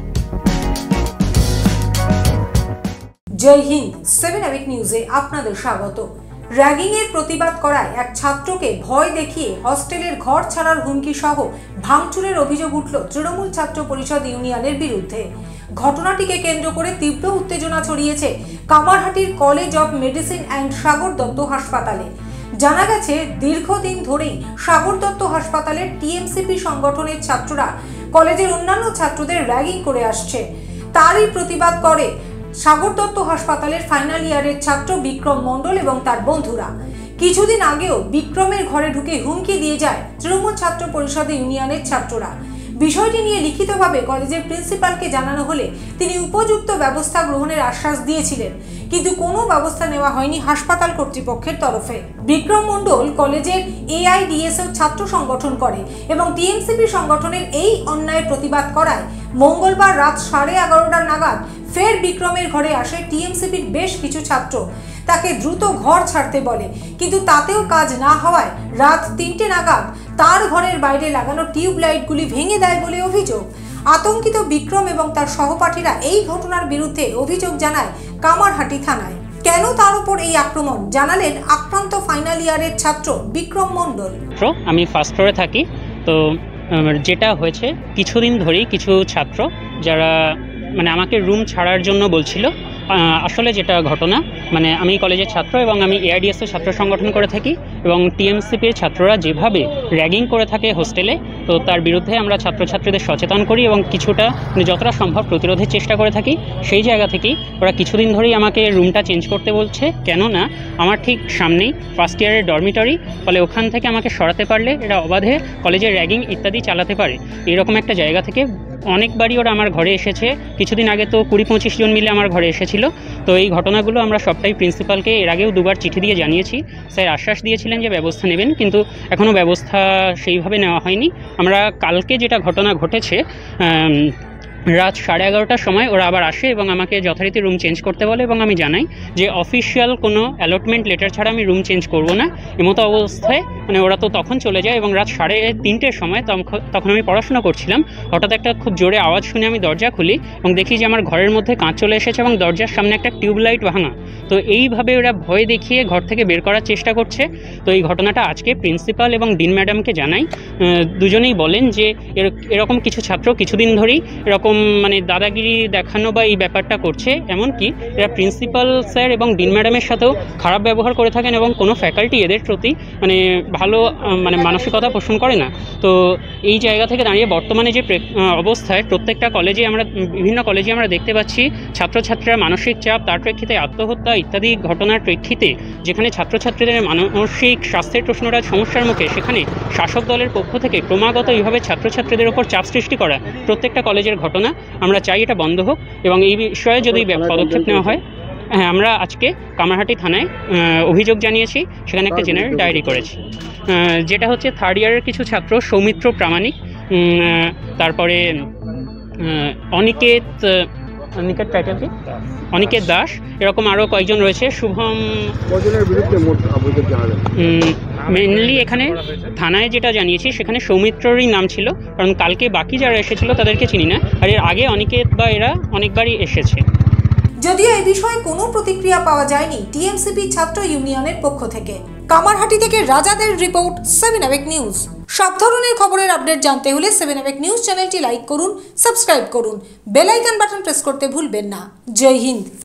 জয় Hind. 7 awake নিউজে আপনাদের স্বাগত। র্যাগিংয়ের প্রতিবাদ করায় এক ছাত্রকে ভয় দেখিয়ে হস্টেলের ঘর ছাড়ার হুমকি সহ ভাঙচুরের অভিযোগ উঠল তৃণমূল ছাত্র পরিষদ ইউনিয়নের বিরুদ্ধে। ঘটনাটিকে কেন্দ্র করে তীব্র উত্তেজনা ছড়িয়েছে কামারহাটির college of medicine and Sagar Dutta হাসপাতালে। জানা গেছে, দীর্ঘদিন ধরেই সাগর দত্ত হাসপাতালের টিএমসিপি সংগঠনের ছাত্ররা কলেজের অন্যান্য ছাত্রদের র্যাগিং করে আসছে। তারই প্রতিবাদ করে সাগর দত্ত হাসপাতালের ফাইনাল ইয়ারের ছাত্র বিক্রম মণ্ডল এবং তার বন্ধুরা। কিছুদিন আগেও বিক্রমের ঘরে ঢুকে হুমকি দিয়ে যায় তৃণমূল ছাত্র পরিষদ ইউনিয়নের ছাত্ররা। বিষয়টি নিয়ে লিখিতভাবে কলেজের প্রিন্সিপালকে জানানো হলে তিনি উপযুক্ত ব্যবস্থা গ্রহণের আশ্বাস দিয়েছিলেন, কিন্তু কোনো ব্যবস্থা নেওয়া হয়নি হাসপাতাল কর্তৃপক্ষের তরফে। বিক্রম মণ্ডল কলেজের এআইডিএসও ছাত্র সংগঠন করে এবং টিএমসিপি সংগঠনের এই অন্যায়ের প্রতিবাদ করায় মঙ্গলবার রাত 11:30 নাগাদ ফের বিক্রমের ঘরে আসে টিএমসিপির বেশ কিছু ছাত্র। তাকে দ্রুত ঘর ছাড়তে বলে, কিন্তু তাতেও কাজ না হওয়ায় রাত 3টে নাগাদ তার ঘরের বাইরে লাগানো টিউব লাইটগুলি ভেঙে দেয় বলে অভিযোগ। আতঙ্কিত বিক্রম এবং তার সহপাঠীরা এই ঘটনার বিরুদ্ধে অভিযোগ জানায় কামারহাটি থানায়। কেন তার উপর এই আক্রমণ জানালেন আক্রান্ত ফাইনাল ইয়ারের ছাত্র বিক্রম মণ্ডল। আমি ফার্স্ট ফ্লোরে থাকি, তো যেটা হয়েছে কিছুদিন ধরেই কিছু ছাত্র যারা আমাকে রুম ছাড়ার জন্য বলছিল। আসলে যেটা ঘটনা, আমি কলেজের ছাত্র এবং আমি এআইডিএসের ছাত্র সংগঠন করে থাকি এবং টিএমসিপির ছাত্ররা যেভাবে র্যাগিং করে থাকে হোস্টেলে, তো তার বিরুদ্ধে আমরা ছাত্রছাত্রীদের সচেতন করি এবং কিছুটা যতটা সম্ভব প্রতিরোধের চেষ্টা করে থাকি। সেই জায়গা থেকেই ওরা কিছুদিন ধরেই আমাকে রুমটা চেঞ্জ করতে বলছে, কেননা আমার ঠিক সামনেই ফার্স্ট ইয়ারের ডরমিটরি, ফলে ওখান থেকে আমাকে সরাতে পারলে এরা অবাধে কলেজের র্যাগিং ইত্যাদি চালাতে পারে। এরকম একটা জায়গা থেকে অনেকবারই ওরা আমার ঘরে এসেছে। কিছুদিন আগে তো 20-25 জন মিলে আমার ঘরে এসেছিল। তো এই ঘটনাগুলো আমরা সবটাই প্রিন্সিপালকে এর আগেও 2বার চিঠি দিয়ে জানিয়েছি। স্যার আশ্বাস দিয়েছিলেন যে ব্যবস্থা নেবেন, কিন্তু এখনও ব্যবস্থা সেইভাবে নেওয়া হয়নি। আমরা কালকে যেটা ঘটনা ঘটেছে, রাত 11:30টার সময় ওরা আবার আসে এবং আমাকে যথারীতি রুম চেঞ্জ করতে বলে এবং আমি জানাই যে অফিসিয়াল কোনো অ্যালটমেন্ট লেটার ছাড়া আমি রুম চেঞ্জ করব না। এমতো অবস্থায় ওরা তো তখন চলে যায় এবং রাত 3:30-র সময় তখন আমি পড়াশোনা করছিলাম। হঠাৎ একটা খুব জোরে আওয়াজ শুনে আমি দরজা খুলি এবং দেখি যে আমার ঘরের মধ্যে কাঁচ চলে এসেছে এবং দরজার সামনে একটা টিউবলাইট ভাঙা। তো এইভাবে ওরা ভয় দেখিয়ে ঘর থেকে বের করার চেষ্টা করছে। তো এই ঘটনাটা আজকে প্রিন্সিপাল এবং ডিন ম্যাডামকে জানাই। দুজনেই বলেন যে এরকম কিছু ছাত্র কিছুদিন ধরেই এরকম দাদাগিরি দেখানো বা এই ব্যাপারটা করছে। এমনকি এরা প্রিন্সিপাল স্যার এবং ডিন ম্যাডামের সাথেও খারাপ ব্যবহার করে থাকেন এবং কোনো ফ্যাকাল্টি এদের প্রতি ভালো মানসিকতা পোষণ করে না। তো এই জায়গা থেকে দাঁড়িয়ে বর্তমানে যে অবস্থায় প্রত্যেকটা কলেজে বিভিন্ন কলেজে আমরা দেখতে পাচ্ছি ছাত্রছাত্রীরা মানসিক চাপ, তার প্রেক্ষিতে আত্মহত্যা ইত্যাদি ঘটনার প্রেক্ষিতে যেখানে ছাত্রছাত্রীদের মানসিক স্বাস্থ্যের প্রশ্নটা সমস্যার মুখে, সেখানে শাসক দলের পক্ষ থেকে ক্রমাগত এইভাবে ছাত্রছাত্রীদের ওপর চাপ সৃষ্টি করা প্রত্যেকটা কলেজের ঘটনা। আমরা চাই এটা বন্ধ হোক এবং এই বিষয়ে যদি পদক্ষেপ নেওয়া হয়। হ্যাঁ, আমরা আজকে কামারহাটি থানায় অভিযোগ জানিয়েছি, সেখানে একটা জেনারেল ডায়েরি করেছি। যেটা হচ্ছে থার্ড ইয়ারের কিছু ছাত্র সৌমিত্র প্রামাণিক, তারপরে অনিকেত দাস, এরকম আরও কয়েকজন রয়েছে। শুভম মেনলি এখানে থানায় যেটা জানিয়েছি সেখানে সৌমিত্ররই নাম ছিল, কারণ কালকে বাকি যারা এসেছিল তাদেরকে চিনি না, আর এর আগে অনিকেত বা এরা অনেকবারই এসেছে। যদিও এই বিষয়ে কোনো প্রতিক্রিয়া পাওয়া যায়নি টিএমসিপি ছাত্র ইউনিয়নের পক্ষ থেকে। কামারহাটি থেকে রাজাদের রিপোর্ট, 7 অ্যাওয়েক নিউজ। সব ধরনের খবরের আপডেট জানতে হলে 7 অ্যাওয়েক নিউজ চ্যানেলটি লাইক করুন, সাবস্ক্রাইব করুন, বেল আইকন বাটন প্রেস করতে ভুলবেন না। জয় হিন্দ।